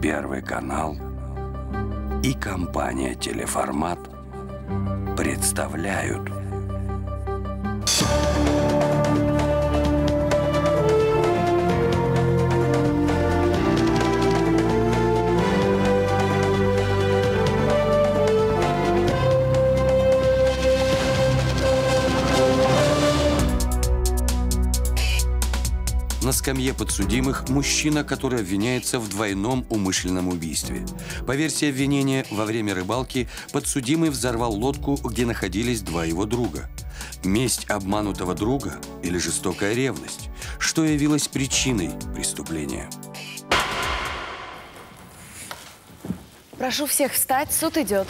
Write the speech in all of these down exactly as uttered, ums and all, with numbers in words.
Первый канал и компания «Телеформат» представляют. На скамье подсудимых мужчина, который обвиняется в двойном умышленном убийстве. По версии обвинения, во время рыбалки подсудимый взорвал лодку, где находились два его друга. Месть обманутого друга или жестокая ревность? Что явилось причиной преступления? Прошу всех встать, суд идет.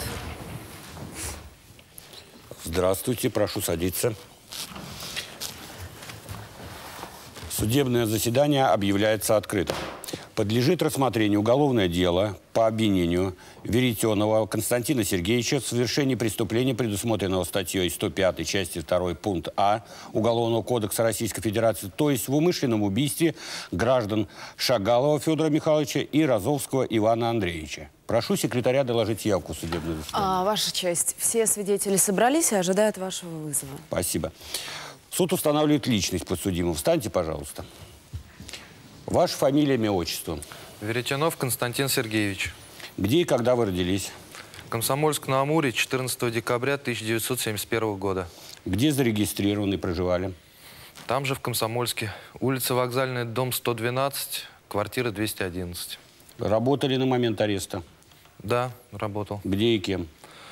Здравствуйте, прошу садиться. Судебное заседание объявляется открытым. Подлежит рассмотрению уголовное дело по обвинению Веретенова Константина Сергеевича в совершении преступления, предусмотренного статьей сто пятой части второй пункт А Уголовного кодекса Российской Федерации, то есть в умышленном убийстве граждан Шагалова Федора Михайловича и Розовского Ивана Андреевича. Прошу секретаря доложить явку судебного заседания. А, Ваша честь, все свидетели собрались и ожидают вашего вызова. Спасибо. Суд устанавливает личность подсудимого. Встаньте, пожалуйста. Ваша фамилия, имя, отчество. Веретенов Константин Сергеевич. Где и когда вы родились? Комсомольск-на-Амуре, четырнадцатого декабря тысяча девятьсот семьдесят первого года. Где зарегистрированы и проживали? Там же, в Комсомольске. Улица Вокзальная, дом сто двенадцать, квартира двести одиннадцать. Работали на момент ареста? Да, работал. Где и кем?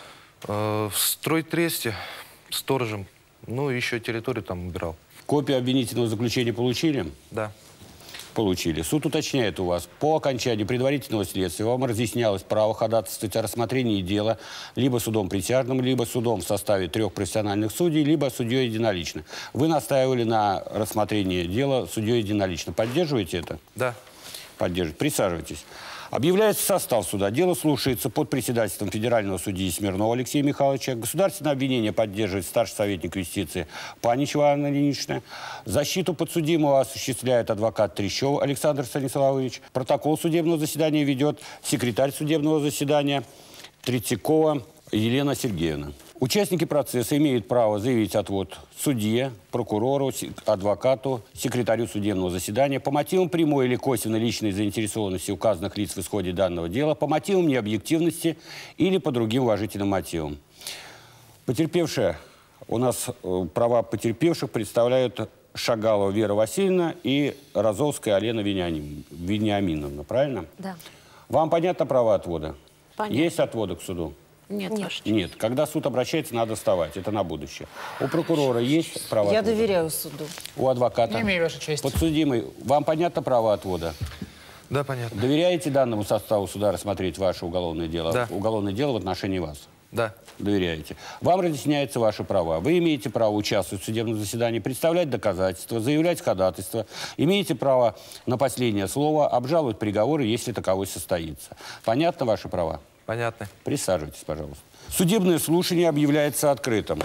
Э, в стройтресте, сторожем. Ну, еще территорию там убирал. Копию обвинительного заключения получили? Да. Получили. Суд уточняет у вас, по окончании предварительного следствия вам разъяснялось право ходатайствовать о рассмотрении дела либо судом присяжным, либо судом в составе трех профессиональных судей, либо судьей единолично. Вы настаивали на рассмотрении дела судьей единолично. Поддерживаете это? Да. Поддерживаете. Присаживайтесь. Объявляется состав суда. Дело слушается под председательством федерального судьи Смирнова Алексея Михайловича. Государственное обвинение поддерживает старший советник юстиции Паничева Анна Ильинична. Защиту подсудимого осуществляет адвокат Трещев Александр Станиславович. Протокол судебного заседания ведет секретарь судебного заседания Третьякова Елена Сергеевна. Участники процесса имеют право заявить отвод судье, прокурору, адвокату, секретарю судебного заседания по мотивам прямой или косвенной личной заинтересованности указанных лиц в исходе данного дела, по мотивам необъективности или по другим уважительным мотивам. Потерпевшая, у нас э, права потерпевших представляют Шагалова Вера Васильевна и Розовская Алена Вениаминовна, правильно? Да. Вам понятно права отвода? Понятно. Есть отводы к суду? Нет. Нет. Нет. Когда суд обращается, надо вставать. Это на будущее. У прокурора есть право Я отвода? доверяю суду. У адвоката? Не имею, Ваша честь. Подсудимый, вам понятно право отвода? Да, понятно. Доверяете данному составу суда рассмотреть ваше уголовное дело? Да. Уголовное дело в отношении вас? Да. Доверяете. Вам разъясняются ваши права. Вы имеете право участвовать в судебном заседании, представлять доказательства, заявлять ходатайство. Имеете право на последнее слово, обжаловать приговоры, если таковой состоится. Понятно ваши права? Понятно. Присаживайтесь, пожалуйста. Судебное слушание объявляется открытым.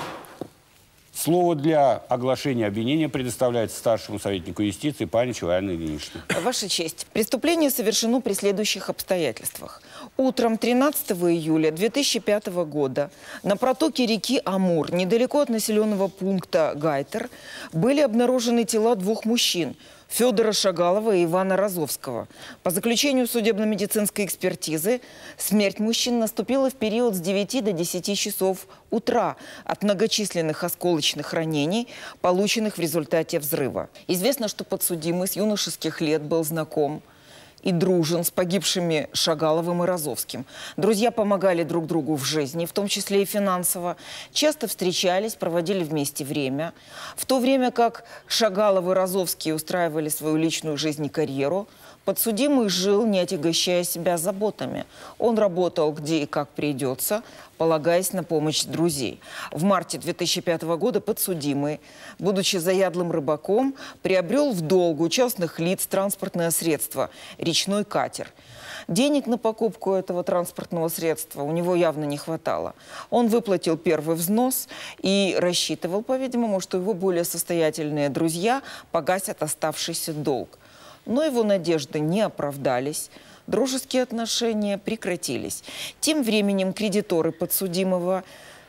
Слово для оглашения обвинения предоставляется старшему советнику юстиции Паничевой Анне Ильиничне. Ваша честь, преступление совершено при следующих обстоятельствах. Утром тринадцатого июля две тысячи пятого года на протоке реки Амур, недалеко от населенного пункта Гайтер, были обнаружены тела двух мужчин – Федора Шагалова и Ивана Розовского. По заключению судебно-медицинской экспертизы, смерть мужчин наступила в период с девяти до десяти часов утра от многочисленных осколочных ранений, полученных в результате взрыва. Известно, что подсудимый с юношеских лет был знаком и дружен с погибшими Шагаловым и Розовским. Друзья помогали друг другу в жизни, в том числе и финансово. Часто встречались, проводили вместе время. В то время как Шагалов и Розовский устраивали свою личную жизнь и карьеру, подсудимый жил, не отягощая себя заботами. Он работал где и как придется, полагаясь на помощь друзей. В марте две тысячи пятого года подсудимый, будучи заядлым рыбаком, приобрел в долг у частных лиц транспортное средство – речной катер. Денег на покупку этого транспортного средства у него явно не хватало. Он выплатил первый взнос и рассчитывал, по-видимому, что его более состоятельные друзья погасят оставшийся долг. Но его надежды не оправдались. дружеские отношения прекратились. Тем временем кредиторы подсудимого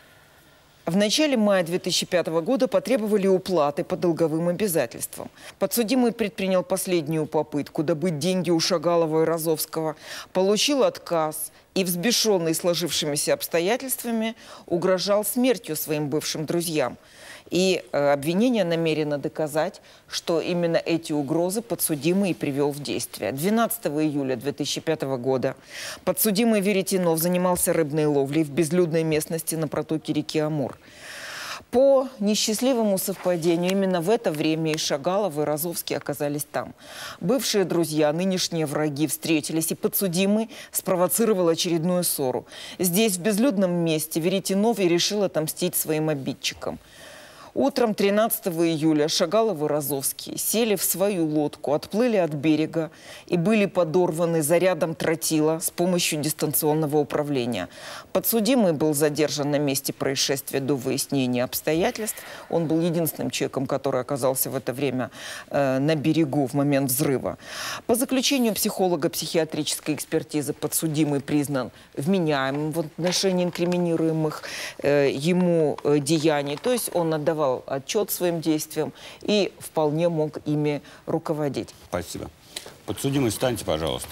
в начале мая две тысячи пятого года потребовали уплаты по долговым обязательствам. Подсудимый предпринял последнюю попытку добыть деньги у Шагалова и Розовского, получил отказ и, взбешенный сложившимися обстоятельствами, угрожал смертью своим бывшим друзьям. И э, обвинение намерено доказать, что именно эти угрозы подсудимый и привел в действие. двенадцатого июля две тысячи пятого года подсудимый Веретенов занимался рыбной ловлей в безлюдной местности на протоке реки Амур. По несчастливому совпадению, именно в это время и Шагалов, и Розовский оказались там. Бывшие друзья, нынешние враги встретились, и подсудимый спровоцировал очередную ссору. Здесь, в безлюдном месте, Веретенов и решил отомстить своим обидчикам. Утром тринадцатого июля Шагалов и Розовский сели в свою лодку, отплыли от берега и были подорваны зарядом тротила с помощью дистанционного управления. Подсудимый был задержан на месте происшествия до выяснения обстоятельств. Он был единственным человеком, который оказался в это время э, на берегу в момент взрыва. По заключению психолога психиатрической экспертизы подсудимый признан вменяемым в отношении инкриминируемых э, ему э, деяний. То есть он отдавал отчет своим действиям и вполне мог ими руководить. Спасибо. Подсудимый, встаньте, пожалуйста.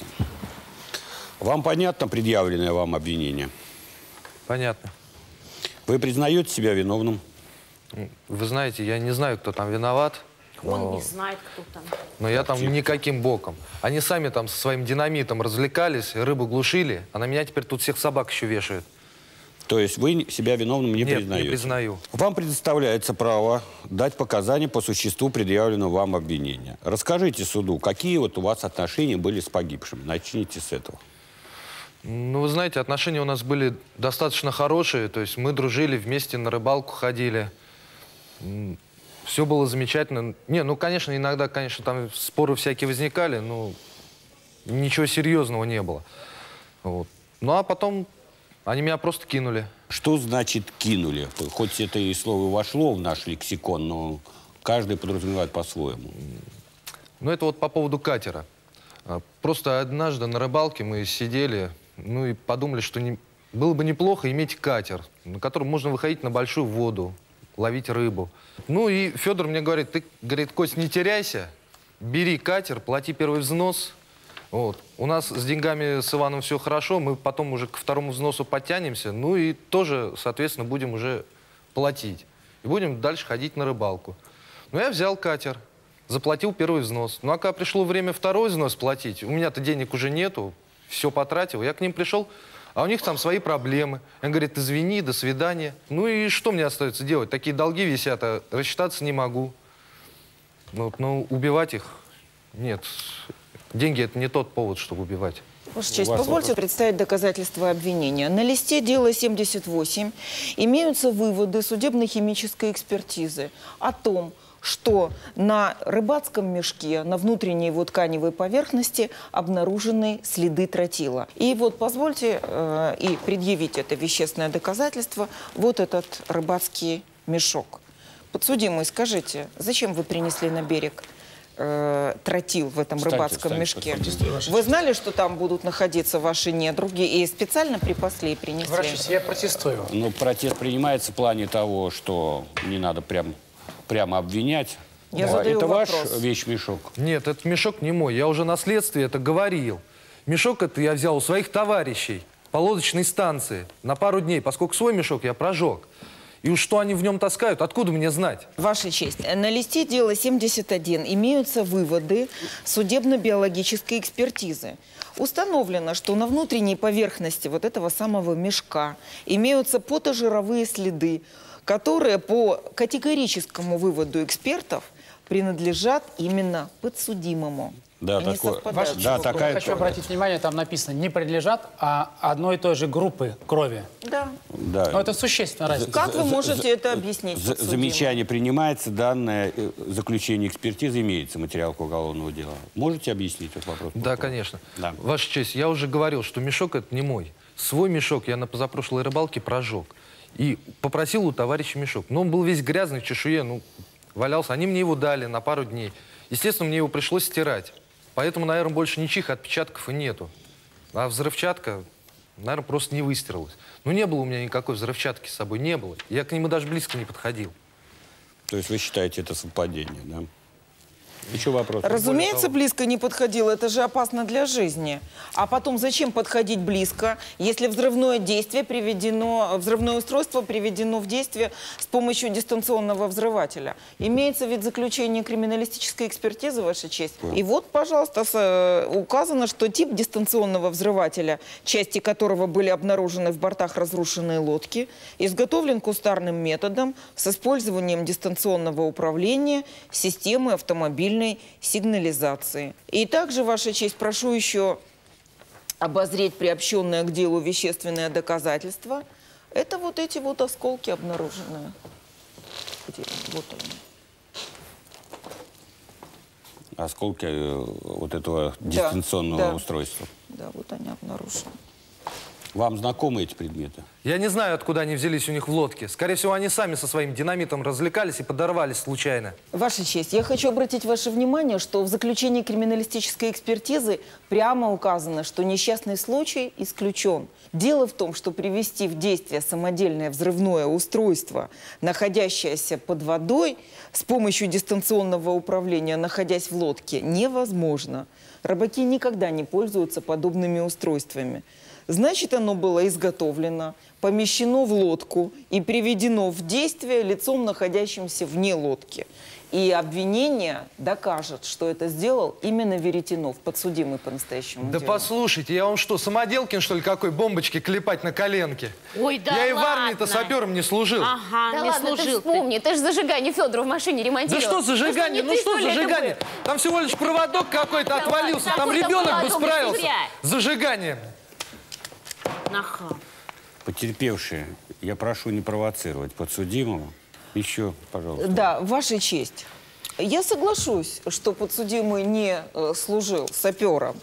Вам понятно предъявленное вам обвинение? Понятно. Вы признаете себя виновным? Вы знаете, я не знаю, кто там виноват. Он но... не знает, кто там. Но я там никаким боком. Они сами там со своим динамитом развлекались, рыбу глушили, а на меня теперь тут всех собак еще вешают. То есть вы себя виновным не Нет, признаете? не признаю. Вам предоставляется право дать показания по существу предъявленного вам обвинения. Расскажите суду, какие вот у вас отношения были с погибшим. Начните с этого. Ну, вы знаете, отношения у нас были достаточно хорошие. То есть мы дружили, вместе на рыбалку ходили. Все было замечательно. Не, ну, конечно, иногда, конечно, там споры всякие возникали, но ничего серьезного не было. Вот. Ну, а потом... Они меня просто кинули. Что значит кинули? Хоть это и слово вошло в наш лексикон, но каждый подразумевает по-своему. Ну, это вот по поводу катера. Просто однажды на рыбалке мы сидели, ну и подумали, что не... было бы неплохо иметь катер, на котором можно выходить на большую воду, ловить рыбу. Ну и Федор мне говорит, ты, говорит, Кость, не теряйся, бери катер, плати первый взнос. Вот. У нас с деньгами с Иваном все хорошо, мы потом уже к второму взносу подтянемся, ну и тоже, соответственно, будем уже платить. И будем дальше ходить на рыбалку. Ну, я взял катер, заплатил первый взнос. Ну, а когда пришло время второй взнос платить, у меня-то денег уже нету, все потратил. Я к ним пришел, а у них там свои проблемы. Он говорит, извини, до свидания. Ну и что мне остается делать? Такие долги висят, а рассчитаться не могу. Ну, ну убивать их нет. Деньги – это не тот повод, чтобы убивать. Ваша честь, позвольте вопрос. представить доказательства обвинения. На листе дела семьдесят восемь имеются выводы судебно-химической экспертизы о том, что на рыбацком мешке, на внутренней его тканевой поверхности обнаружены следы тротила. И вот позвольте э, и предъявить это вещественное доказательство, вот этот рыбацкий мешок. Подсудимый, скажите, зачем вы принесли на берег тротил в этом встаньте, рыбацком встаньте, мешке? Встаньте, вы знали, что там будут находиться ваши недруги, и специально припасли и принесли? Врачи, я протестую. Ну, протест принимается в плане того, что не надо прям, прямо обвинять. Я задаю это вопрос. Ваш вещмешок? Нет, этот мешок не мой. Я уже на следствии это говорил. Мешок это я взял у своих товарищей по лодочной станции на пару дней, поскольку свой мешок я прожег. И уж что они в нем таскают, откуда мне знать? Ваша честь, на листе дела семьдесят один имеются выводы судебно-биологической экспертизы. Установлено, что на внутренней поверхности вот этого самого мешка имеются потожировые следы, которые по категорическому выводу экспертов принадлежат именно подсудимому. Да, Они такое, совпадают. да, такая... Хочу обратить внимание, там написано, не принадлежат, а одной и той же группы крови. Да. Да. Но это существенная разница. Как вы можете это объяснить? За, замечание принимается, данное заключение экспертизы имеется, материал к уголовному дела. Можете объяснить этот вопрос? Да, конечно. Да. Ваша честь, я уже говорил, что мешок это не мой. Свой мешок я на позапрошлой рыбалке прожег. И попросил у товарища мешок. Но он был весь грязный, в чешуе, ну, валялся. Они мне его дали на пару дней. Естественно, мне его пришлось стирать. Поэтому, наверное, больше ничьих отпечатков и нету. А взрывчатка, наверное, просто не выстрелилась. Ну, не было у меня никакой взрывчатки с собой, не было. Я к нему даже близко не подходил. То есть вы считаете это совпадение, да? Еще вопрос? Разумеется, близко не подходил. Это же опасно для жизни. А потом, зачем подходить близко, если взрывное действие приведено, взрывное устройство приведено в действие с помощью дистанционного взрывателя? Имеется вид заключения криминалистической экспертизы, Ваша честь. И вот, пожалуйста, с, указано, что тип дистанционного взрывателя, части которого были обнаружены в бортах разрушенной лодки, изготовлен кустарным методом с использованием дистанционного управления системы автомобильной сигнализации. И также, Ваша честь, прошу еще обозреть приобщенное к делу вещественное доказательство. Это вот эти вот осколки обнаруженные. Где? Вот они. Осколки э, вот этого дистанционного да, да. устройства. Да, вот они обнаружены. Вам знакомы эти предметы? Я не знаю, откуда они взялись у них в лодке. Скорее всего, они сами со своим динамитом развлекались и подорвались случайно. Ваша честь, я хочу обратить ваше внимание, что в заключении криминалистической экспертизы прямо указано, что несчастный случай исключен. Дело в том, что привести в действие самодельное взрывное устройство, находящееся под водой, с помощью дистанционного управления, находясь в лодке, невозможно. Рыбаки никогда не пользуются подобными устройствами. Значит, оно было изготовлено, помещено в лодку и приведено в действие лицом, находящимся вне лодки. И обвинение докажет, что это сделал именно Веретенов, подсудимый по настоящему Да делу. послушайте, я вам что, самоделкин, что ли, какой бомбочки клепать на коленке? Ой, да Я и в ладно. армии-то сапером не служил. Ага, Да не ладно, служил ты вспомни, ты же зажигание Федора в машине Да ремонтировал. что зажигание? Ну ты, что ли, это зажигание? было? Там всего лишь проводок какой-то Да отвалился. ладно, Там какой-то ребенок бы проводок, справился зря. с зажиганием. Нахал. Потерпевшие, я прошу не провоцировать подсудимого. Еще, пожалуйста. Да, Ваша честь. Я соглашусь, что подсудимый не э, служил сапером.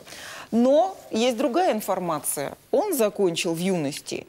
Но есть другая информация. Он закончил в юности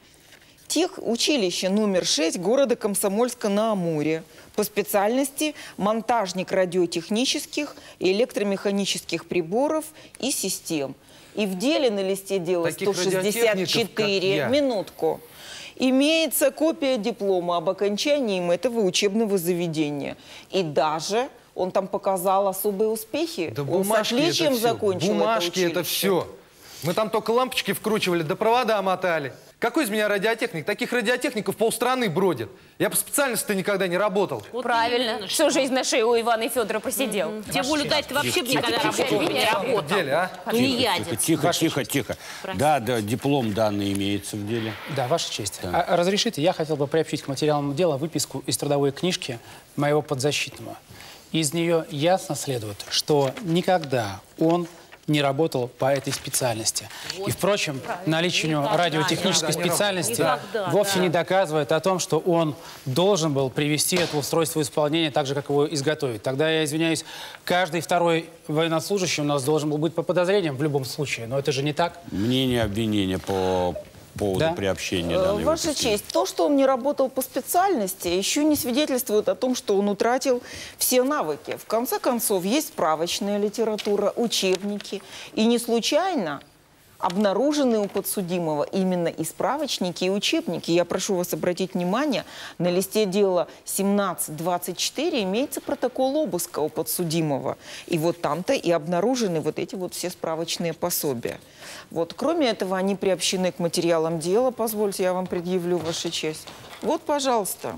техучилище номер шесть города Комсомольска-на-Амуре по специальности монтажник радиотехнических и электромеханических приборов и систем. И в деле на листе дела Таких сто шестьдесят четыре, радиотехников, как я. минутку, имеется копия диплома об окончании им этого учебного заведения. И даже он там показал особые успехи. Да Он с бумажки отличием это все. закончил Бумажки это это училище. все. Мы там только лампочки вкручивали, да провода мотали. Какой из меня радиотехник? Таких радиотехников полстраны бродит. Я по специальности-то никогда не работал. Вот Правильно. именно, Всю что. жизнь на шее у Ивана и Федора просидел. Тем более, Дать, ты вообще бы никогда тихо, работал, тихо, бы не тихо. работал. В деле, а? Тихо, Тунеядец. тихо, Ваша тихо, честь. тихо. Простите. Да, да, диплом данный имеется в деле. Да, Ваша честь. А, разрешите, я хотел бы приобщить к материалам дела выписку из трудовой книжки моего подзащитного. Из нее ясно следует, что никогда он не работал по этой специальности. И, впрочем, наличие у него Никогда, радиотехнической никогда не специальности Никогда, вовсе да. не доказывает о том, что он должен был привести это устройство в исполнение так же, как его изготовить. Тогда, я извиняюсь, каждый второй военнослужащий у нас должен был быть по подозрениям в любом случае. Но это же не так. Мнение обвинения по поводу Да? приобщения Э, данной Ваша выписки. честь, то, что он не работал по специальности, еще не свидетельствует о том, что он утратил все навыки. В конце концов, есть справочная литература, учебники. И не случайно обнаружены у подсудимого именно и справочники, и учебники. Я прошу вас обратить внимание, на листе дела семнадцать двадцать четыре имеется протокол обыска у подсудимого. И вот там-то и обнаружены вот эти вот все справочные пособия. Вот. Кроме этого, они приобщены к материалам дела. Позвольте, я вам предъявлю, Ваша честь. Вот, пожалуйста,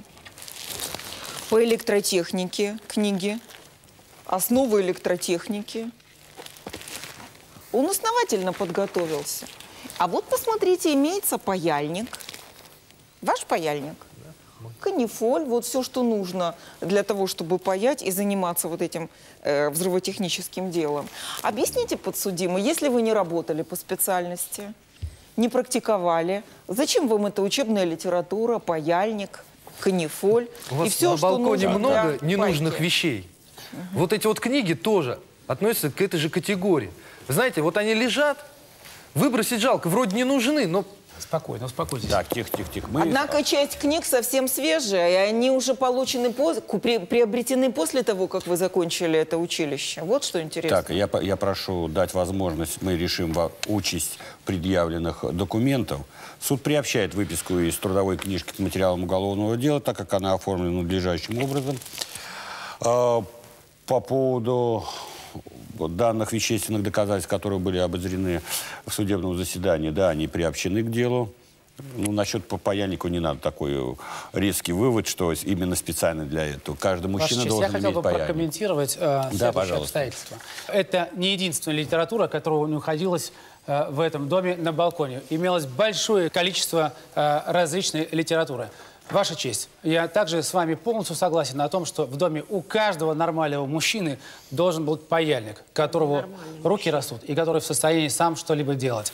по электротехнике книги, основы электротехники. Он основательно подготовился. А вот, посмотрите, имеется паяльник. Ваш паяльник. Канифоль, вот все, что нужно для того, чтобы паять и заниматься вот этим э, взрывотехническим делом. Объясните, подсудимый, если вы не работали по специальности, не практиковали, зачем вам эта учебная литература, паяльник, канифоль У вас и все, на что балконе нужно много для ненужных пайки? вещей. Вот эти вот книги тоже относятся к этой же категории. Вы знаете, вот они лежат, выбросить жалко, вроде не нужны, но Спокойно, успокойтесь. Так, тихо, тихо, тихо. Мы... Однако часть книг совсем свежая, и они уже получены, пос... при- приобретены после того, как вы закончили это училище. Вот что интересно. Так, я, по- я прошу дать возможность, мы решим во- участь предъявленных документов. Суд приобщает выписку из трудовой книжки к материалам уголовного дела, так как она оформлена надлежащим образом. А, по поводу данных вещественных доказательств, которые были обозрены в судебном заседании, да, они приобщены к делу. Ну, насчет по паяльнику не надо такой резкий вывод, что именно специально для этого. Каждый мужчина Ваша честь, должен я хотел иметь бы паяльник. прокомментировать э, Да, следующее пожалуйста. обстоятельство. Это не единственная литература, которая находилась э, в этом доме на балконе. Имелось большое количество э, различной литературы. Ваша честь, я также с вами полностью согласен на том, что в доме у каждого нормального мужчины должен быть паяльник, которого руки растут и который в состоянии сам что-либо делать.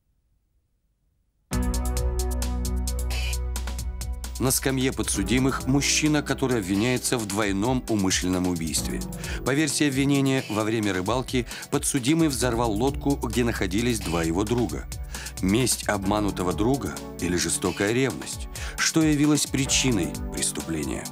На скамье подсудимых мужчина, который обвиняется в двойном умышленном убийстве. По версии обвинения, во время рыбалки подсудимый взорвал лодку, где находились два его друга. Месть обманутого друга или жестокая ревность? Что явилось причиной преступления?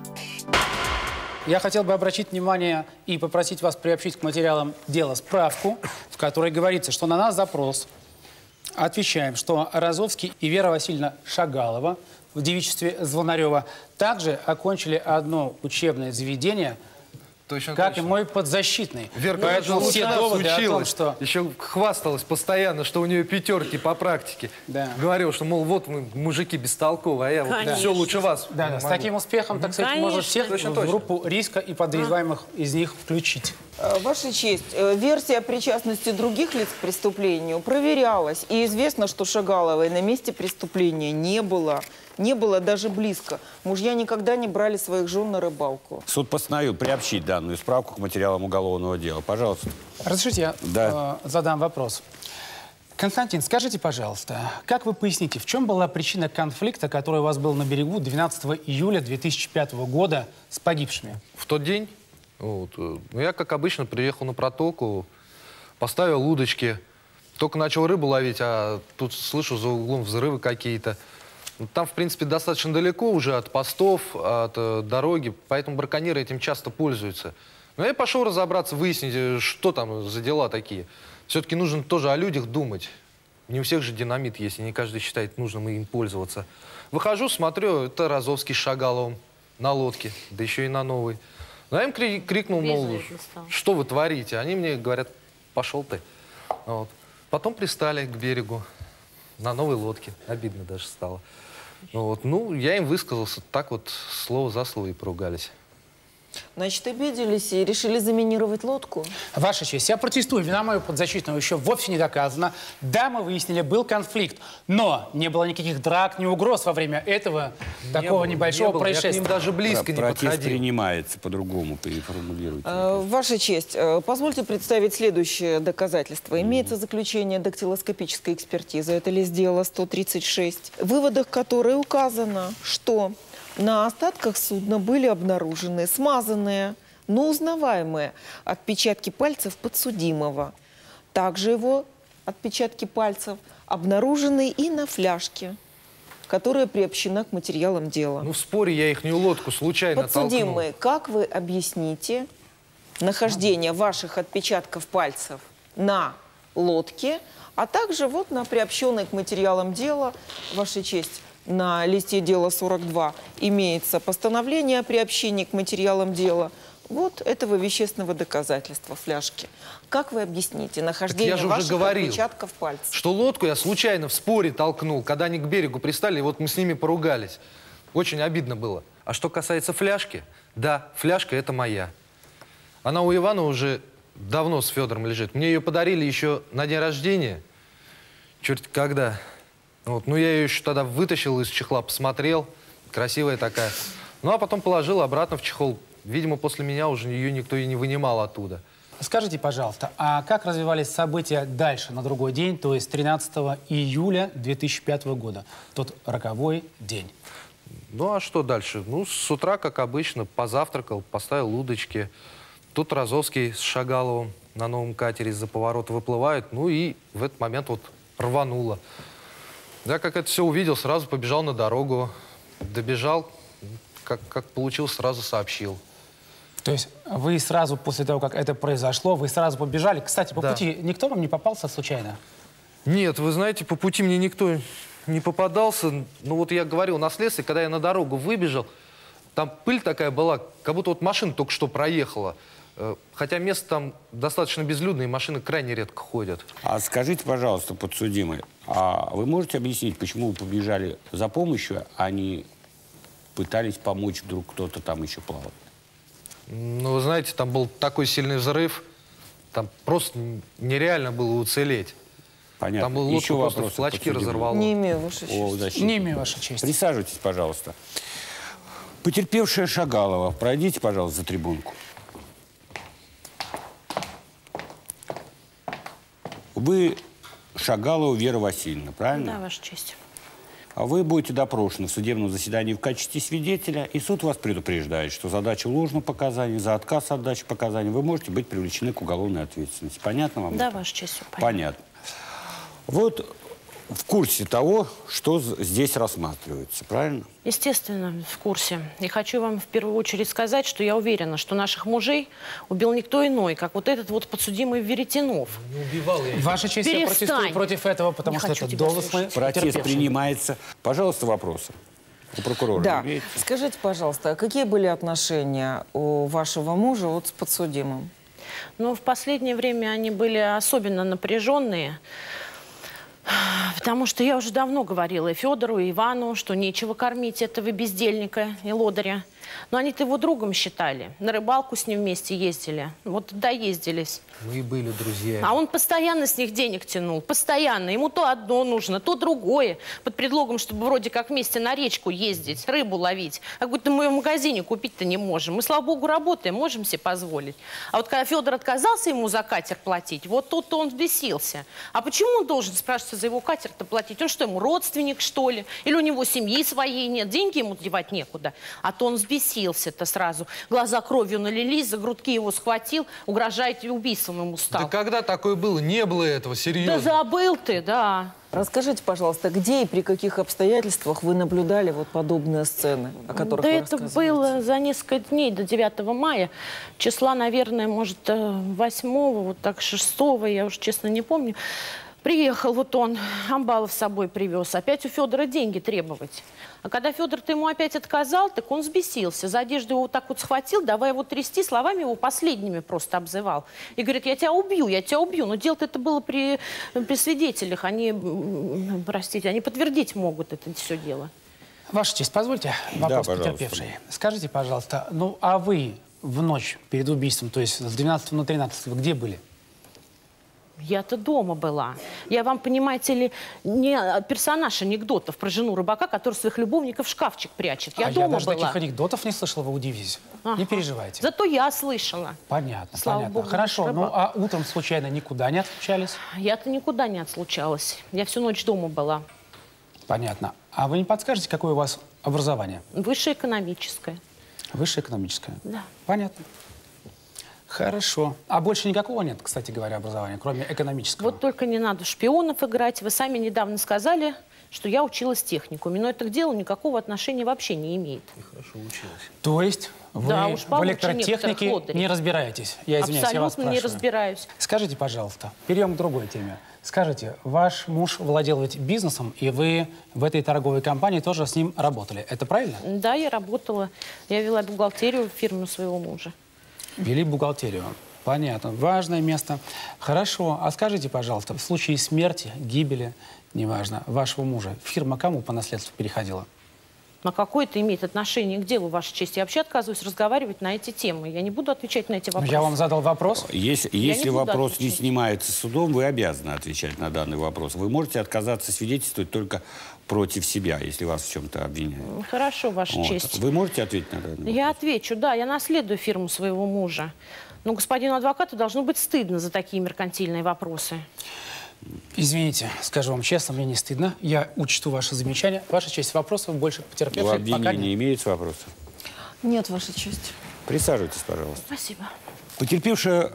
Я хотел бы обратить внимание и попросить вас приобщить к материалам дела справку, в которой говорится, что на наш запрос отвечаем, что Розовский и Вера Васильевна Шагалова в девичестве Звонарева также окончили одно учебное заведение, Точно, как точно. и мой подзащитный. Верка Поэтому даже все лучше нас доводы о том, училась. что... Еще хвасталась постоянно, что у нее пятерки по практике. Да. Говорил, что, мол, вот мы мужики бестолковые, а я вот Конечно. все лучше вас. Да, да, с могу. таким успехом, так сказать, можно Конечно. всех Точно, в точно. группу риска и подозреваемых из них включить. Э, Ваша честь, э, версия причастности других лиц к преступлению проверялась. И известно, что Шагаловой на месте преступления не было. Не было даже близко. Мужья никогда не брали своих жен на рыбалку. Суд постановил приобщить данную справку к материалам уголовного дела. Пожалуйста. Разрешите, я Да. э, задам вопрос. Константин, скажите, пожалуйста, как вы поясните, в чем была причина конфликта, который у вас был на берегу двенадцатого июля две тысячи пятого года с погибшими? В тот день, вот, э, ну, я, как обычно, приехал на протоку, поставил удочки, только начал рыбу ловить, а тут слышу за углом взрывы какие-то. Ну, там, в принципе, достаточно далеко уже от постов, от э, дороги, поэтому браконьеры этим часто пользуются. Но я пошел разобраться, выяснить, э, что там за дела такие. Все-таки нужно тоже о людях думать. Не у всех же динамит есть, и не каждый считает нужным им пользоваться. Выхожу, смотрю, это Розовский с Шагаловым на лодке, да еще и на новой. Ну, я им кри- крикнул, мол, Резать не стал. что вы творите? Они мне говорят, пошел ты. Вот. Потом пристали к берегу на новой лодке. Обидно даже стало. Ну, вот. Ну, я им высказался, так вот слово за слово и поругались. Значит, обиделись и решили заминировать лодку. Ваша честь, я протестую. Вина моего подзащитного еще вовсе не доказана. Да, мы выяснили, был конфликт, но не было никаких драк, ни угроз во время этого такого было, небольшого не было. Я к происшествия. ним даже близко Про- не Протест подходил. принимается по-другому, переформулируйте. Э, Ваша честь, э, позвольте представить следующее доказательство. Имеется заключение дактилоскопической экспертизы, это лист дела сто тридцать шесть, в выводах которой указано, что на остатках судна были обнаружены смазанные, но узнаваемые отпечатки пальцев подсудимого. Также его отпечатки пальцев обнаружены и на фляжке, которая приобщена к материалам дела. Ну, в споре я ихнюю лодку случайно толкнул. Подсудимые, как вы объясните нахождение ваших отпечатков пальцев на лодке, а также вот на приобщенной к материалам дела, Ваша честь, на листе дела сорок два имеется постановление о приобщении к материалам дела вот этого вещественного доказательства фляжки. Как вы объясните нахождение я же уже ваших говорил, отпечатков пальцев? Что лодку я случайно в споре толкнул, когда они к берегу пристали, и вот мы с ними поругались. Очень обидно было. А что касается фляжки, да, фляжка это моя. Она у Ивана уже давно с Федором лежит. Мне ее подарили еще на день рождения. Черт, когда? Вот, ну, я ее еще тогда вытащил из чехла, посмотрел. Красивая такая. Ну, а потом положил обратно в чехол. Видимо, после меня уже ее никто и не вынимал оттуда. Скажите, пожалуйста, а как развивались события дальше, на другой день, то есть тринадцатого июля две тысячи пятого года, тот роковой день? Ну, а что дальше? Ну, с утра, как обычно, позавтракал, поставил удочки. Тут Розовский с Шагаловым на новом катере из-за поворота выплывают. Ну, и в этот момент вот рвануло. Я как это все увидел, сразу побежал на дорогу. Добежал, как, как получилось, сразу сообщил. То есть вы сразу после того, как это произошло, вы сразу побежали? Кстати, по Да. пути никто вам не попался случайно? Нет, вы знаете, по пути мне никто не попадался. Ну вот я говорил на следствии, когда я на дорогу выбежал, там пыль такая была, как будто вот машина только что проехала. Э, Хотя место там достаточно безлюдное, и машины крайне редко ходят. А скажите, пожалуйста, подсудимый, а вы можете объяснить, почему вы побежали за помощью, а не пытались помочь, вдруг кто-то там еще плавал? Ну, вы знаете, там был такой сильный взрыв, там просто нереально было уцелеть. Понятно. Там был лодку Еще просто вопросы в клочки подсудимому? разорвало. Не имею, Ваша О, честь. защите. Не имею, Ваша честь. Присаживайтесь, пожалуйста. Потерпевшая Шагалова, пройдите, пожалуйста, за трибунку. Вы Шагалова Вера Васильевна, правильно? Да, Ваша честь. А вы будете допрошены в судебном заседании в качестве свидетеля, и суд вас предупреждает, что за дачу ложных показаний, за отказ от дачи показаний вы можете быть привлечены к уголовной ответственности. Понятно вам? Да, это? Ваша честь, все понятно. Понятно. Вот в курсе того, что з- здесь рассматривается, правильно? Естественно, в курсе. И хочу вам в первую очередь сказать, что я уверена, что наших мужей убил никто иной, как вот этот вот подсудимый Веретенов. Не убивал я. Ваша честь, я Перестань. протестую против этого, потому Не что хочу это тебя домыслы слышать. Протест потерпевшего. принимается. Пожалуйста, вопросы. У прокурора Да. имеете? Скажите, пожалуйста, а какие были отношения у вашего мужа вот с подсудимым? Но в последнее время они были особенно напряженные, потому что я уже давно говорила и Федору, и Ивану, что нечего кормить этого бездельника и лодыря. Но они-то его другом считали. На рыбалку с ним вместе ездили. Вот доездились. Мы и были друзья. А он постоянно с них денег тянул. Постоянно. Ему то одно нужно, то другое. Под предлогом, чтобы вроде как вместе на речку ездить, рыбу ловить. Как будто мы в магазине купить-то не можем. Мы, слава богу, работаем, можем себе позволить. А вот когда Федор отказался ему за катер платить, вот тут-то он взбесился. А почему он должен, спрашивается, за его катер-то платить? Он что, ему родственник, что ли? Или у него семьи своей нет? Деньги ему девать некуда. А то он взбесился-то сразу. Глаза кровью налились, за грудки его схватил, угрожает убийством ему стал. Да когда такое было? Не было этого, Да серьезно. забыл ты, да. Расскажите, пожалуйста, где и при каких обстоятельствах вы наблюдали вот подобные сцены, о которых Да вы это рассказываете? было за несколько дней до девятого мая. Числа, наверное, может, восьмого, вот так, шестого, я уже честно не помню. Приехал вот он, Амбалов с собой привез. Опять у Федора деньги требовать. А когда Федор-то ему опять отказал, так он взбесился. За одежду его вот так вот схватил, давай его трясти, словами его последними просто обзывал. И говорит, я тебя убью, я тебя убью. Но дело-то это было при, при свидетелях. Они, м, простите, они подтвердить могут это все дело. Ваша честь, позвольте вопрос пожалуйста. потерпевшей. Скажите, пожалуйста, ну а вы в ночь перед убийством, то есть с двенадцатого на тринадцатое, где были? Я-то дома была. Я вам, понимаете ли, не персонаж анекдотов про жену рыбака, который своих любовников в шкафчик прячет. Я а дома я даже была. таких анекдотов не слышал, вы удивитесь. Не Ага. переживайте. Зато я слышала. Понятно, Слава понятно. богу, Хорошо, наш ну рыбак. а утром случайно никуда не отлучались? Я-то никуда не отслучалась. Я всю ночь дома была. Понятно. А вы не подскажете, какое у вас образование? Высшее экономическое. Высшее экономическое? Да. Понятно. Хорошо. А больше никакого нет, кстати говоря, образования, кроме экономического? Вот только не надо шпионов играть. Вы сами недавно сказали, что я училась в техникуме. Но это к делу никакого отношения вообще не имеет. То есть вы Да, уж в получше электротехнике некоторых лодырей. не разбираетесь? Я извиняюсь, я вас Абсолютно не спрашиваю. разбираюсь. Скажите, пожалуйста, перейдем к другой теме. Скажите, ваш муж владел ведь бизнесом, и вы в этой торговой компании тоже с ним работали. Это правильно? Да, я работала. Я вела бухгалтерию в фирме своего мужа. Вели бухгалтерию. Понятно. Важное место. Хорошо. А скажите, пожалуйста, в случае смерти, гибели, неважно, вашего мужа, фирма кому по наследству переходила? А какое это имеет отношение к делу, Ваша честь? Я вообще отказываюсь разговаривать на эти темы. Я не буду отвечать на эти Ну, вопросы. я вам задал вопрос. Если, не если буду вопрос не отвечать. снимается судом, вы обязаны отвечать на данный вопрос. Вы можете отказаться свидетельствовать только против себя, если вас в чем-то обвиняют. Хорошо, Ваша Вот. честь. Вы можете ответить на данный вопрос? Я отвечу, да, я наследую фирму своего мужа. Но господину адвокату должно быть стыдно за такие меркантильные вопросы. Извините, скажу вам честно, мне не стыдно. Я учту ваши замечания. Ваша честь, вопросов больше к У потерпевшей пока обвинения нет. имеются вопросы? Нет, Ваша честь. Присаживайтесь, пожалуйста. Спасибо. Потерпевшая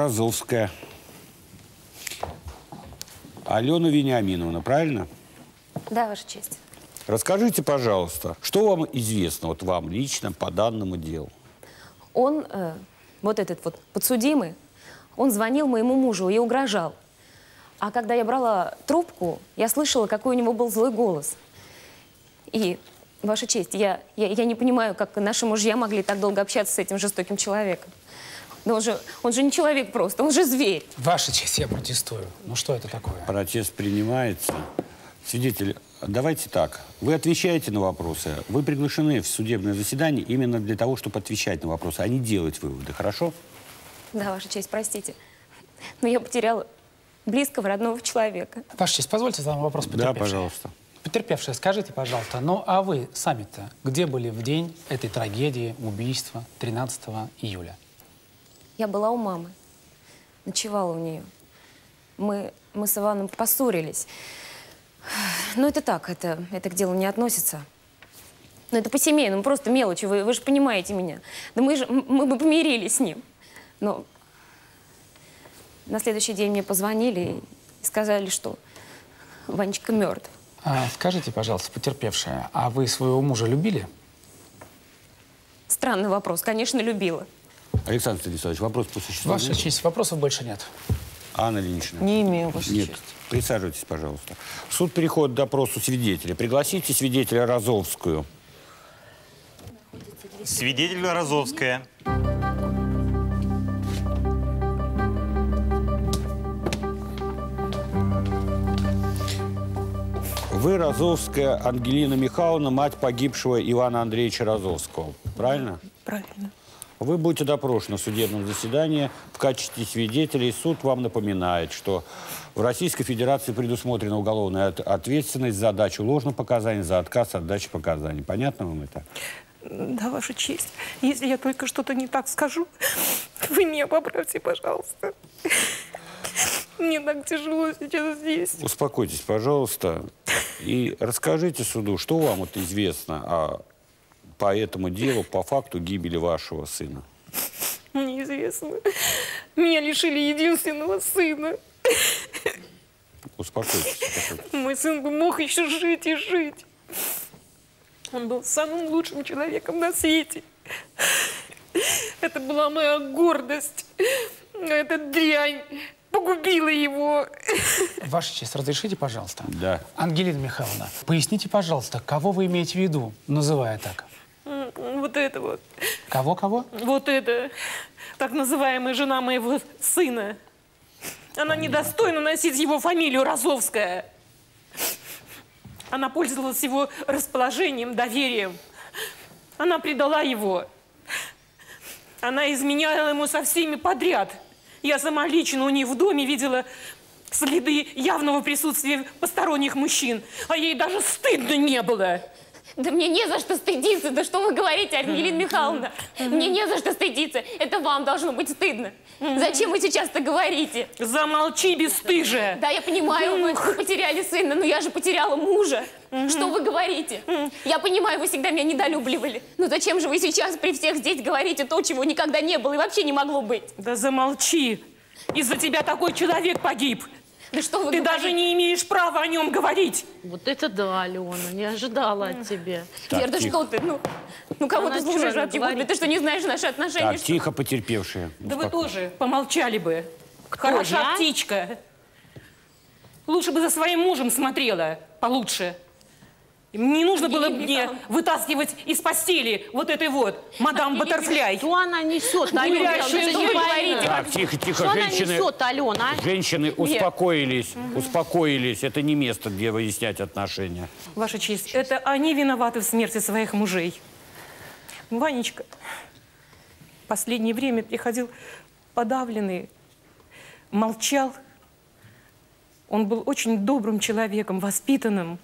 Розовская Алена Вениаминовна, правильно? Да, Ваша честь. Расскажите, пожалуйста, что вам известно, вот вам лично, по данному делу? Он, э, вот этот вот подсудимый, он звонил моему мужу и угрожал. А когда я брала трубку, я слышала, какой у него был злой голос. И, Ваша честь, я, я, я не понимаю, как наши мужья могли так долго общаться с этим жестоким человеком. Но он же, он же не человек просто, он же зверь. Ваша честь, я протестую. Ну что это такое? Протест принимается. Свидетель, давайте так. Вы отвечаете на вопросы. Вы приглашены в судебное заседание именно для того, чтобы отвечать на вопросы, а не делать выводы. Хорошо? Да, Ваша честь, простите. Но я потеряла близкого, родного человека. Ваша честь, позвольте задам вопрос потерпевшей. Да, пожалуйста. Потерпевшая, скажите, пожалуйста, ну а вы сами-то где были в день этой трагедии, убийства тринадцатого июля? Я была у мамы, ночевала у нее. Мы, мы с Иваном поссорились. Ну, это так, это, это к делу не относится. Ну, это по-семейному, просто мелочи, вы, вы же понимаете меня. Да мы же, мы бы помирились с ним. Но на следующий день мне позвонили и сказали, что Ванечка мертв. А, скажите, пожалуйста, потерпевшая, а вы своего мужа любили? Странный вопрос, конечно, любила. Александр Станиславович, вопрос по существу. Ваша честь, вопросов больше нет. Анна Ильинична. Не имею, Ваша Нет. честь. Присаживайтесь, пожалуйста. Суд переходит к допросу свидетеля. Пригласите свидетеля Розовскую. Свидетель Розовская. Вы Розовская Ангелина Михайловна, мать погибшего Ивана Андреевича Розовского. Правильно? Правильно. Вы будете допрошены в судебном заседании в качестве свидетеля, и суд вам напоминает, что в Российской Федерации предусмотрена уголовная ответственность за дачу ложных показаний, за отказ от дачи показаний. Понятно вам это? Да, Ваша честь. Если я только что-то не так скажу, вы меня поправьте, пожалуйста. Мне так тяжело сейчас здесь. Успокойтесь, пожалуйста, и расскажите суду, что вам вот известно о, по этому делу, по факту гибели вашего сына. Неизвестно. Меня лишили единственного сына. Успокойтесь, успокойтесь. Мой сын бы мог еще жить и жить. Он был самым лучшим человеком на свете. Это была моя гордость. Эта дрянь погубила его. Ваша честь, разрешите, пожалуйста? Да. Ангелина Михайловна, поясните, пожалуйста, кого вы имеете в виду, называя так? Вот это вот. Кого-кого? Вот это. Так называемая жена моего сына. Она недостойна носить его фамилию Розовская. Она пользовалась его расположением, доверием. Она предала его. Она изменяла ему со всеми подряд. Я сама лично у них в доме видела следы явного присутствия посторонних мужчин. А ей даже стыдно не было. Да мне не за что стыдиться. Да что вы говорите, Ангелина Михайловна? Мне не за что стыдиться. Это вам должно быть стыдно. Зачем вы сейчас это говорите? Замолчи, бесстыжая. Да, я понимаю, вы потеряли сына, но я же потеряла мужа. Что вы говорите? Я понимаю, вы всегда меня недолюбливали. Но зачем же вы сейчас при всех здесь говорите то, чего никогда не было и вообще не могло быть? Да замолчи. Из-за тебя такой человек погиб. Да что вы Ты говорите? даже не имеешь права о нем говорить. Вот это да, Алена, не ожидала от тебя. Так, Вер, да тихо. что ты? Ну, ну кого Она ты слушаешь чё, вообще? говорит? Господи, ты что, не знаешь наши отношения? Так, что? тихо, потерпевшие. Да вы тоже помолчали бы. Хороша я? птичка. Лучше бы за своим мужем смотрела получше. Не нужно было Ангелина мне Михайловна. вытаскивать из постели вот этой вот мадам Ангелина Баттерфляй. Что она несет, Гулящая Алена? Что вы женщина. говорите? Так, тихо, тихо, Что она женщины. несет, Алена? а? Женщины успокоились, успокоились. Это не место, где выяснять отношения. Ваша честь, это они виноваты в смерти своих мужей. Ванечка в последнее время приходил подавленный, молчал. Он был очень добрым человеком, воспитанным.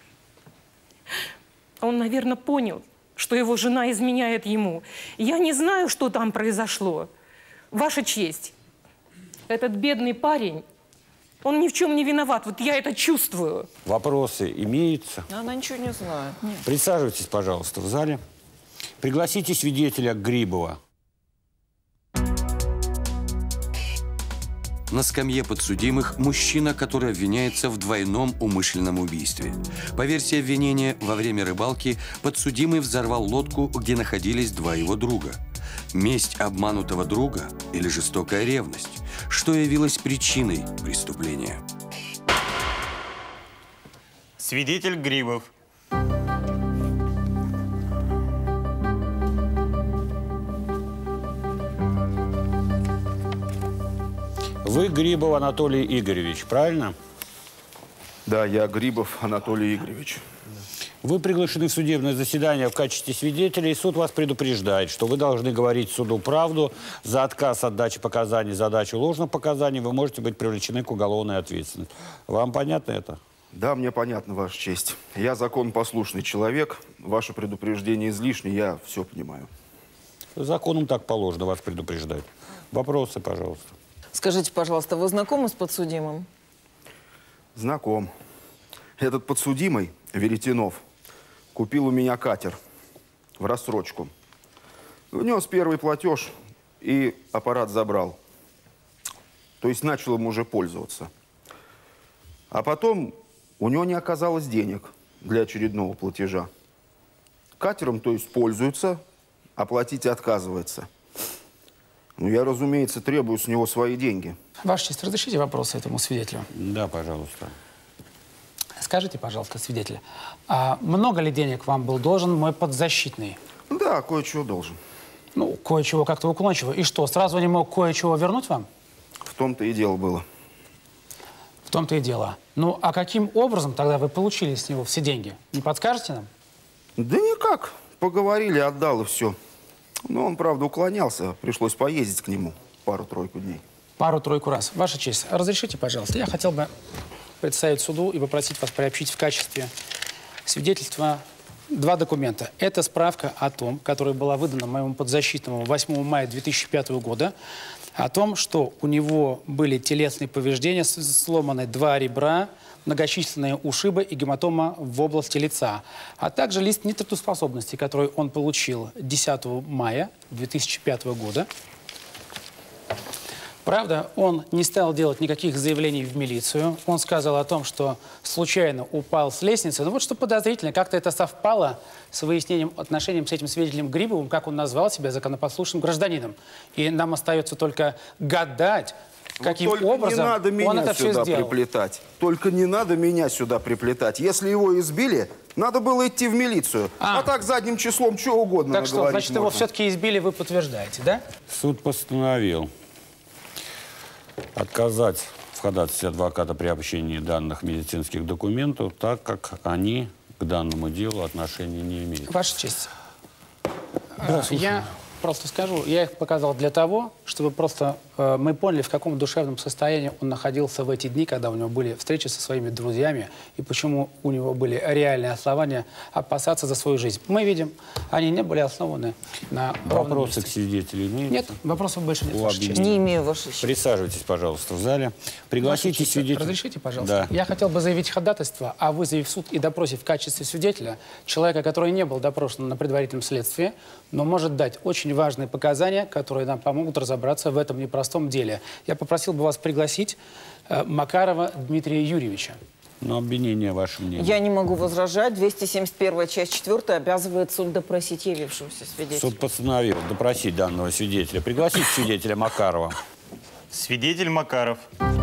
Он, наверное, понял, что его жена изменяет ему. Я не знаю, что там произошло. Ваша честь, этот бедный парень, он ни в чем не виноват. Вот я это чувствую. Вопросы имеются? Она ничего не знает. Нет. Присаживайтесь, пожалуйста, в зале. Пригласите свидетеля Грибова. На скамье подсудимых мужчина, который обвиняется в двойном умышленном убийстве. По версии обвинения, во время рыбалки подсудимый взорвал лодку, где находились два его друга. Месть обманутого друга или жестокая ревность? Что явилось причиной преступления? Свидетель Грибов. Вы Грибов Анатолий Игоревич, правильно? Да, я Грибов Анатолий Игоревич. Вы приглашены в судебное заседание в качестве свидетеля, и суд вас предупреждает, что вы должны говорить суду правду. За отказ от дачи показаний, за дачу ложных показаний вы можете быть привлечены к уголовной ответственности. Вам понятно это? Да, мне понятно, Ваша честь. Я законопослушный человек. Ваше предупреждение излишне, я все понимаю. Законом так положено, вас предупреждают. Вопросы, пожалуйста. Скажите, пожалуйста, вы знакомы с подсудимым? Знаком. Этот подсудимый, Веретенов, купил у меня катер в рассрочку. Внес первый платеж и аппарат забрал. То есть начал им уже пользоваться. А потом у него не оказалось денег для очередного платежа. Катером, то есть, пользуется, а платить отказывается. Ну, я, разумеется, требую с него свои деньги. Ваша честь, разрешите вопрос этому свидетелю? Да, пожалуйста. Скажите, пожалуйста, свидетель, а много ли денег вам был должен мой подзащитный? Да, кое-чего должен. Ну, кое-чего как-то уклончиво. И что, сразу не мог кое-чего вернуть вам? В том-то и дело было. В том-то и дело. Ну, а каким образом тогда вы получили с него все деньги? Не подскажете нам? Да никак. Поговорили, отдал и все. Но он, правда, уклонялся. Пришлось поездить к нему пару-тройку дней. Пару-тройку раз. Ваша честь, разрешите, пожалуйста, я хотел бы представить суду и попросить вас приобщить в качестве свидетельства два документа. Это справка о том, которая была выдана моему подзащитному восьмого мая две тысячи пятого года, о том, что у него были телесные повреждения, сломаны два ребра, многочисленные ушибы и гематома в области лица, а также лист нетрудоспособности, который он получил десятого мая две тысячи пятого года. Правда, он не стал делать никаких заявлений в милицию. Он сказал о том, что случайно упал с лестницы. Но вот что подозрительно, как-то это совпало с выяснением отношений с этим свидетелем Грибовым, как он назвал себя законопослушным гражданином. И нам остается только гадать, каким Только образом не надо меня он это все сюда сделал. приплетать. Только не надо меня сюда приплетать. Если его избили, надо было идти в милицию. А, а так задним числом что угодно Так что, значит, можно. его все-таки избили, вы подтверждаете, да? Суд постановил отказать в ходатайстве адвоката при общении данных медицинских документов, так как они к данному делу отношения не имеют. Ваша честь, да, я просто скажу, я их показал для того, чтобы просто э, мы поняли, в каком душевном состоянии он находился в эти дни, когда у него были встречи со своими друзьями, и почему у него были реальные основания опасаться за свою жизнь. Мы видим, они не были основаны на ровном Вопросы месте. к свидетелю имеются? Нет, вопросов больше нет, У Ваша честь. Не имею, Ваша честь. Присаживайтесь, пожалуйста, в зале. Пригласите Ваша честь, свидетеля. разрешите, пожалуйста? Да. Я хотел бы заявить ходатайство о вызове в суд и допросе в качестве свидетеля человека, который не был допрошен на предварительном следствии, но может дать очень важные показания, которые нам помогут разобраться в этом непростом деле. Я попросил бы вас пригласить э, Макарова Дмитрия Юрьевича. Но обвинение ваше мнение. Я не могу возражать. двести семьдесят первая часть четвёртая обязывает суд допросить явившегося свидетеля. Суд постановил допросить данного свидетеля. Пригласить свидетеля Макарова. Свидетель Макаров.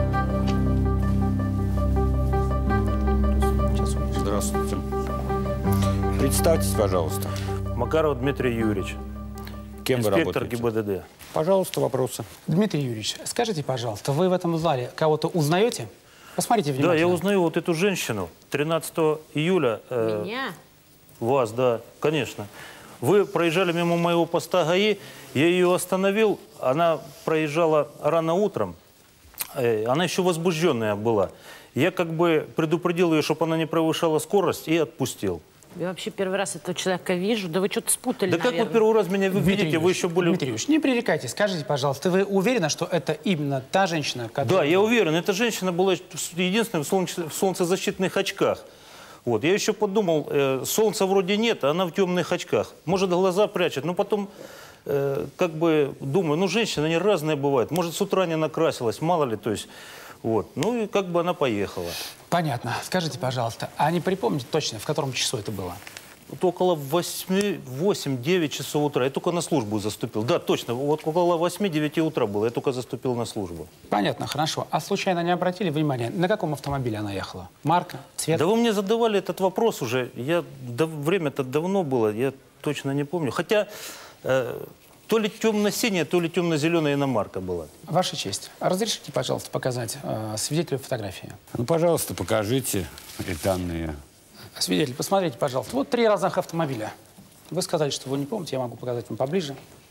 Здравствуйте. Представьтесь, пожалуйста. Макаров Дмитрий Юрьевич. Кем вы Инспектор работаете? ГИБДД. Пожалуйста, вопросы. Дмитрий Юрьевич, скажите, пожалуйста, вы в этом зале кого-то узнаете? Посмотрите внимательно. Да, я узнаю вот эту женщину. тринадцатого июля. Э, Меня? Вас, да, конечно. Вы проезжали мимо моего поста ГАИ, я ее остановил, она проезжала рано утром, э, она еще возбужденная была. Я как бы предупредил ее, чтобы она не превышала скорость, и отпустил. Я вообще первый раз этого человека вижу. Да вы что-то спутали, Да как наверное. вы первый раз меня Дмитрий видите, вы еще были... Дмитрий Юрьевич, не пререкайтесь. Скажите, пожалуйста, вы уверены, что это именно та женщина, которая... Да, я уверен, эта женщина была единственной в, солнце- в солнцезащитных очках. Вот. Я еще подумал, э, солнца вроде нет, а она в темных очках. Может, глаза прячет, но потом э, как бы думаю, ну, женщины, они разные бывают. Может, с утра не накрасилась, мало ли, то есть, вот. Ну, и как бы она поехала. Понятно. Скажите, пожалуйста, а не припомните точно, в котором часу это было? Вот около восьми-девяти часов утра. Я только на службу заступил. Да, точно. Вот около восьми-девяти утра было. Я только заступил на службу. Понятно, хорошо. А случайно не обратили внимания, на каком автомобиле она ехала? Марка, цвет? Да вы мне задавали этот вопрос уже. Я, да, время-то давно было, я точно не помню. Хотя э, то ли темно-синяя, то ли темно-зеленая иномарка была. Ваша честь, разрешите, пожалуйста, показать э, свидетелю фотографии? Ну, пожалуйста, покажите данные. Свидетель, посмотрите, пожалуйста. Вот три разных автомобиля. Вы сказали, что вы не помните, я могу показать вам поближе.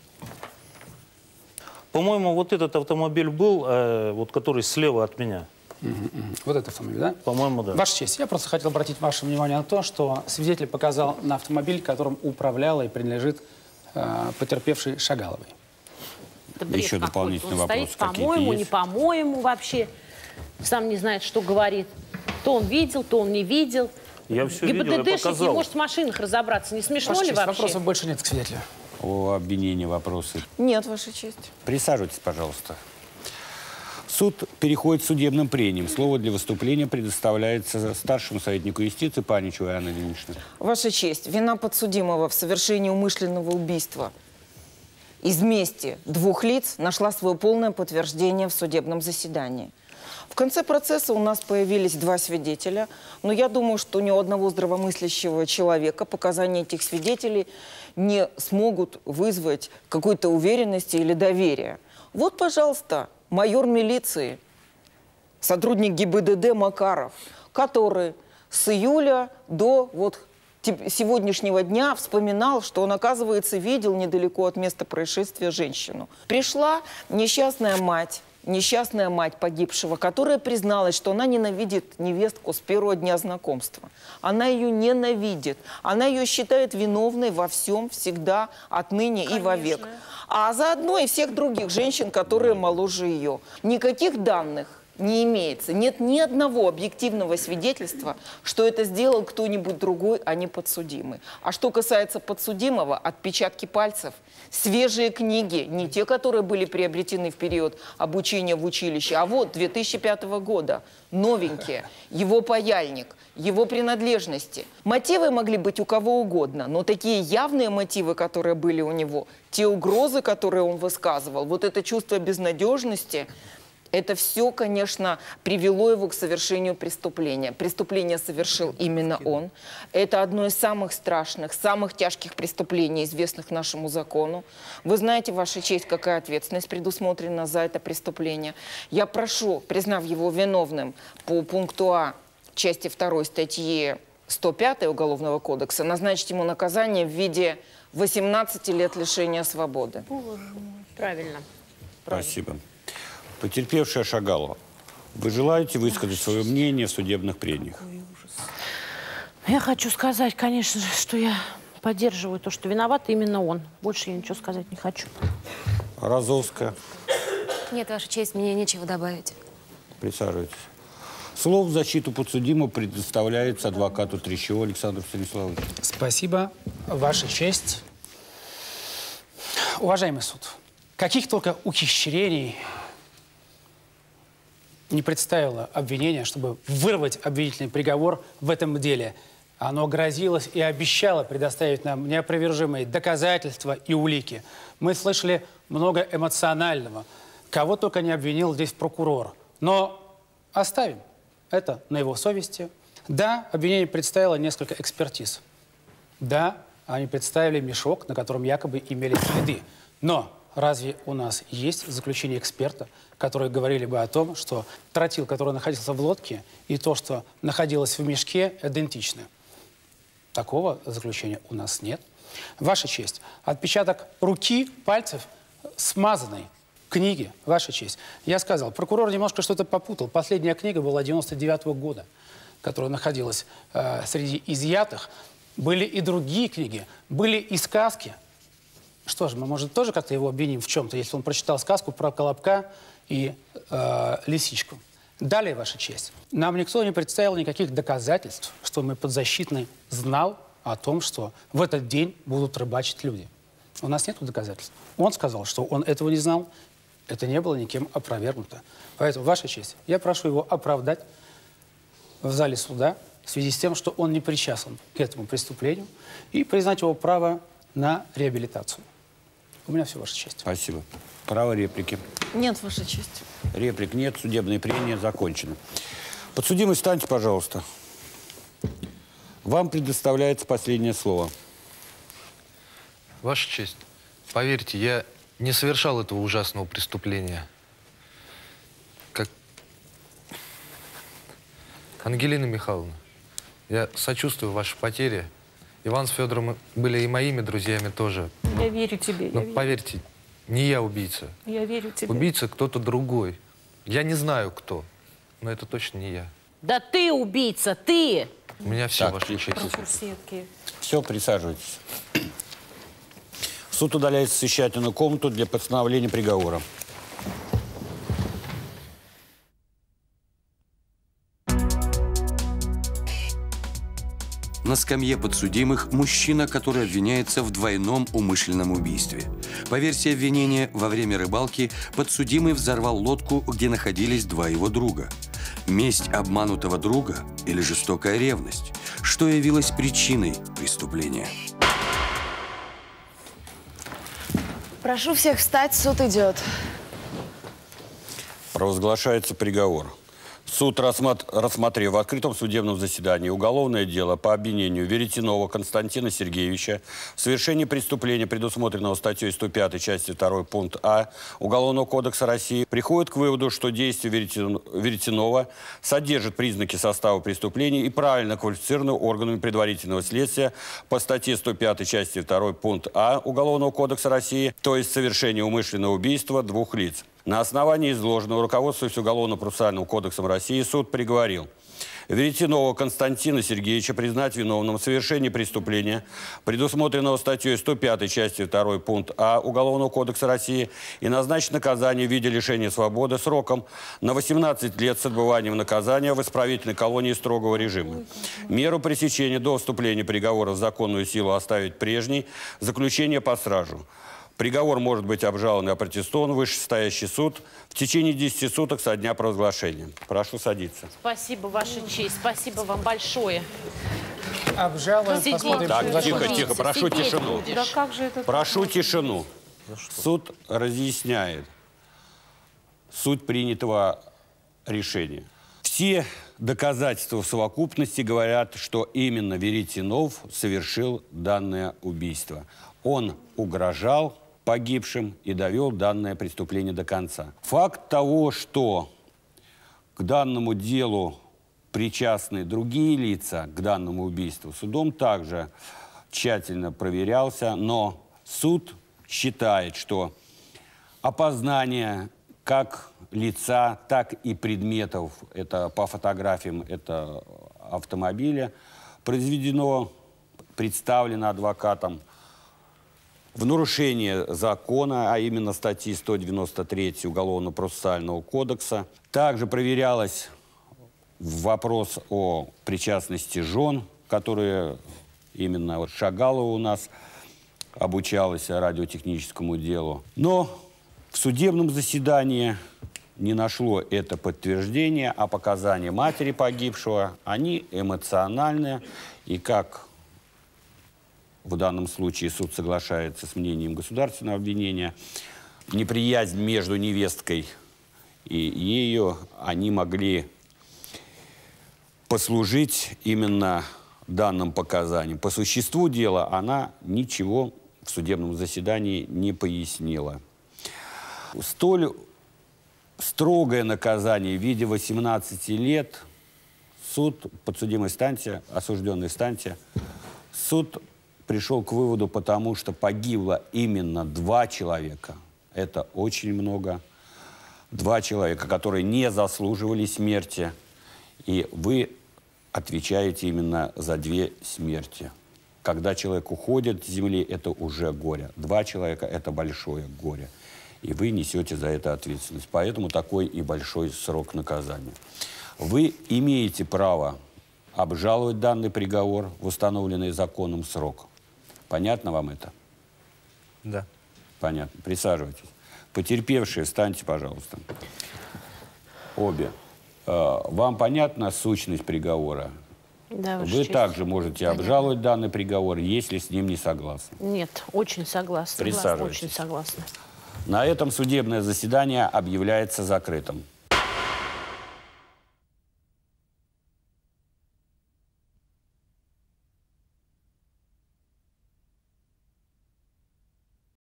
По-моему, вот этот автомобиль был, э, вот который слева от меня. Угу, угу. Вот этот автомобиль, да? По-моему, да. Ваша честь, я просто хотел обратить ваше внимание на то, что свидетель показал на автомобиль, которым управляла и принадлежит э, потерпевшей Шагаловой. Еще дополнительный он вопрос. Стоит, по-моему, не по-моему вообще. Сам не знает, что говорит. То он видел, то он не видел. Я все видел, я ГИБДДшник не может в машинах разобраться. Не смешно Ваша ли честь, вообще? вопросов больше нет к свидетелю. О обвинении вопросы. Нет, Ваша честь. Присаживайтесь, пожалуйста. Суд переходит к судебным прениям. Слово для выступления предоставляется старшему советнику юстиции Паничевой Анне Ильиничне. Ваша честь, вина подсудимого в совершении умышленного убийства из мести двух лиц нашла свое полное подтверждение в судебном заседании. В конце процесса у нас появились два свидетеля, но я думаю, что ни у одного здравомыслящего человека показания этих свидетелей не смогут вызвать какой-то уверенности или доверия. Вот, пожалуйста, майор милиции, сотрудник ГИБДД Макаров, который с июля до вот сегодняшнего дня вспоминал, что он, оказывается, видел недалеко от места происшествия женщину. Пришла несчастная мать, несчастная мать погибшего, которая призналась, что она ненавидит невестку с первого дня знакомства. Она ее ненавидит. Она ее считает виновной во всем, всегда, отныне Конечно. И вовек. А заодно и всех других женщин, которые моложе ее. Никаких данных не имеется. Нет ни одного объективного свидетельства, что это сделал кто-нибудь другой, а не подсудимый. А что касается подсудимого, отпечатки пальцев, свежие книги, не те, которые были приобретены в период обучения в училище, а вот две тысячи пятого года, новенькие, его паяльник, его принадлежности. Мотивы могли быть у кого угодно, но такие явные мотивы, которые были у него, те угрозы, которые он высказывал, вот это чувство безнадежности, это все, конечно, привело его к совершению преступления. Преступление совершил именно он. Это одно из самых страшных, самых тяжких преступлений, известных нашему закону. Вы знаете, Ваша честь, какая ответственность предусмотрена за это преступление. Я прошу, признав его виновным по пункту А части второй статьи сто пятой Уголовного кодекса, назначить ему наказание в виде восемнадцати лет лишения свободы. Правильно. Спасибо. Потерпевшая Шагалова, вы желаете высказать свое мнение в судебных прениях? Я хочу сказать, конечно же, что я поддерживаю то, что виноват именно он. Больше я ничего сказать не хочу. Розовская. Нет, Ваша честь, мне нечего добавить. Присаживайтесь. Слово в защиту подсудимого предоставляется адвокату Трещеву Александру Станиславовичу. Спасибо, Ваша честь. Уважаемый суд, каких только ухищрений не представило обвинение, чтобы вырвать обвинительный приговор в этом деле. Оно грозилось и обещало предоставить нам неопровержимые доказательства и улики. Мы слышали много эмоционального. Кого только не обвинил здесь прокурор. Но оставим это на его совести. Да, обвинение представило несколько экспертиз. Да, они представили мешок, на котором якобы имели следы. Но разве у нас есть заключение эксперта, которые говорили бы о том, что тротил, который находился в лодке, и то, что находилось в мешке, идентичны? Такого заключения у нас нет. Ваша честь, отпечаток руки, пальцев смазанной книги, Ваша честь. Я сказал, прокурор немножко что-то попутал. Последняя книга была девяносто девятого года, которая находилась э, среди изъятых. Были и другие книги, были и сказки. Что же, мы, может, тоже как-то его обвиним в чем-то, если он прочитал сказку про Колобка и э, лисичку. Далее, Ваша честь, нам никто не представил никаких доказательств, что мой подзащитный знал о том, что в этот день будут рыбачить люди. У нас нет доказательств. Он сказал, что он этого не знал. Это не было никем опровергнуто. Поэтому, Ваша честь, я прошу его оправдать в зале суда в связи с тем, что он не причастен к этому преступлению, и признать его право на реабилитацию. У меня все, Ваша честь. Спасибо. Право реплики. Нет, Ваша честь. Реплик нет, судебное прения закончено. Подсудимый, встаньте, пожалуйста. Вам предоставляется последнее слово. Ваша честь, поверьте, я не совершал этого ужасного преступления. Как... Ангелина Михайловна, я сочувствую вашей потере. Иван с Федором были и моими друзьями тоже. Я верю тебе. Но я верю. поверьте, не я убийца. Я верю тебе. Убийца кто-то другой. Я не знаю, кто, но это точно не я. Да ты убийца, ты! У меня все, Так, Ваша тише, честь. Курсетки. Все, присаживайтесь. Суд удаляется в совещательную комнату для постановления приговора. На скамье подсудимых мужчина, который обвиняется в двойном умышленном убийстве. По версии обвинения, во время рыбалки подсудимый взорвал лодку, где находились два его друга. Месть обманутого друга или жестокая ревность? Что явилось причиной преступления? Прошу всех встать, суд идет. Провозглашается приговор. Суд, рассмотрев в открытом судебном заседании уголовное дело по обвинению Веретенова Константина Сергеевича в совершении преступления, предусмотренного статьей сто пятой части второй пункт А Уголовного кодекса России, приходит к выводу, что действие Веретенова содержит признаки состава преступления и правильно квалифицированы органами предварительного следствия по статье сто пятой части второй пункт А Уголовного кодекса России, то есть совершение умышленного убийства двух лиц. На основании изложенного, руководствуясь Уголовно-процессуальным кодексом России, суд приговорил Веретенова Константина Сергеевича признать виновным в совершении преступления, предусмотренного статьей сто пятой части второй пункт А Уголовного кодекса России, и назначить наказание в виде лишения свободы сроком на восемнадцать лет с отбыванием наказания в исправительной колонии строгого режима. Меру пресечения до вступления приговора в законную силу оставить прежней, заключение под стражу. Приговор может быть обжалован и опротестован в вышестоящий суд в течение десяти суток со дня провозглашения. Прошу садиться. Спасибо, Ваша честь. Спасибо вам большое. Обжалуем, Сидеть. посмотрим. Так, что тихо, закончится. тихо, прошу Сидеть тишину. будешь. Да как же это? Прошу тишину. Суд разъясняет суть принятого решения. Все доказательства в совокупности говорят, что именно Веретенов совершил данное убийство. Он угрожал погибшим и довел данное преступление до конца. Факт того, что к данному делу причастны другие лица, к данному убийству, судом также тщательно проверялся, но суд считает, что опознание как лица, так и предметов, это по фотографиям, это автомобиля, произведено, представлено адвокатом в нарушение закона, а именно статьи сто девяносто три Уголовно-процессуального кодекса. Также проверялось вопрос о причастности жен, которые именно вот Шагалова у нас обучалась радиотехническому делу. Но в судебном заседании не нашло это подтверждения, а показания матери погибшего, они эмоциональные, и как в данном случае суд соглашается с мнением государственного обвинения, неприязнь между невесткой и ею, они могли послужить именно данным показаниям. По существу дела она ничего в судебном заседании не пояснила. Столь строгое наказание в виде восемнадцати лет суд, подсудимая станция, осужденная станция, суд пришел к выводу, потому что погибло именно два человека. Это очень много. Два человека, которые не заслуживали смерти. И вы отвечаете именно за две смерти. Когда человек уходит с земли, это уже горе. Два человека – это большое горе. И вы несете за это ответственность. Поэтому такой и большой срок наказания. Вы имеете право обжаловать данный приговор в установленный законом срок. Понятно вам это? Да. Понятно. Присаживайтесь. Потерпевшие, встаньте, пожалуйста. Обе. Э, вам понятна сущность приговора? Да, Ваша Вы честь. также можете Понятно. обжаловать данный приговор, если с ним не согласны. Нет, очень согласна. Присаживайтесь. Очень согласна. На этом судебное заседание объявляется закрытым.